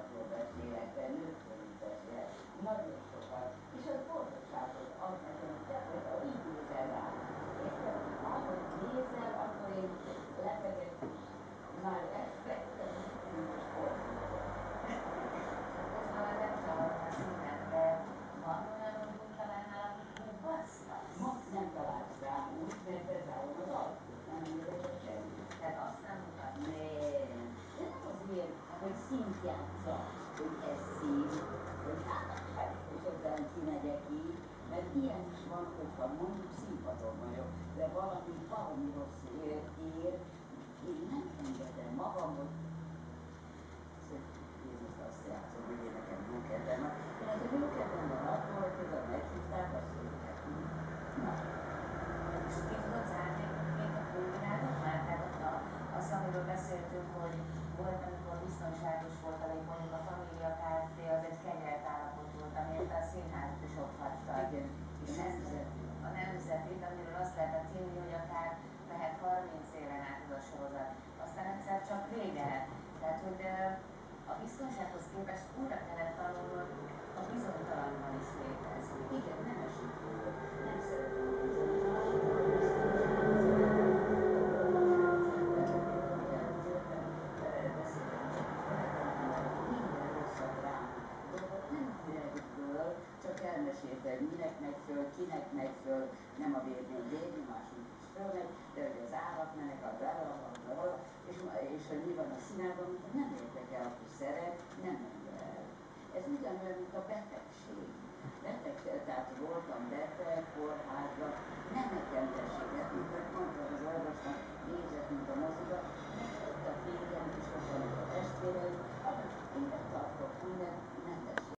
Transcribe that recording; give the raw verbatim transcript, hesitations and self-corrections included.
állatról beszélek, de nőkről is beszélek, nagyon sokat, és az boldogságot ad nekem, te például így nézel rá. Érted? Ahogy nézel, akkor én lebegek, már elfelejtem, hogy most boldog vagyok. Közben nem csavarom a szívet, de van olyan, hogy úgy talál nálam, hogy hú, basszasz. Ma nem találsz rám úgy, mert bezárom az ajtót, nem engedek be semmit. Tehát azt nem mutatja. Nem, de nem azért, hogy színt játszak, hogy ez szín, hogy hát és ezzel kimegyek így, mert ilyen is van, hogyha mondjuk színpadon vagyok, de valami, valami rossz ér, ér, én nem engedem magam, hogy én most azt játszom, hogy én nekem jó kedvem van. Én nekem jó kedvem van akkor, hogy például meghívták, azt mondják, na, És ki tudod zárni egyébként a külvilágot már? Tehát ott a, az, amiről beszéltünk, hogy volt, amikor biztonságos volt a lég, mondjuk a Família Kft. Az egy kegyelt állapot volt, amiért a színházat is ott hagytad. igen, És a nemzeti. a nemzetit, amiről azt lehetett hinni, hogy akár mehet harminc éven át az a sorozat. Aztán egyszer csak vége lett. Tehát, hogy a biztonsághoz képest újra kellett tanulnod a bizonytalanban is létezni. Igen, nem esik jól. Nem szeretem a bizonytalanságot. Minden rosszat rám dobott, nem direktből, csak elmesélte, hogy minek megy föl, kinek megy föl, nem a vérnyom, vérnyomás úgy is fölmegy, de hogy az állatmenek, a blablabla, és, és hogy mi van a színában, nem érdekel, aki szeret, nem menje el. Ez ugyanolyan, mint a betegség. Beteg, tehát voltam beteg, kórházban, nem nekem tessék, mert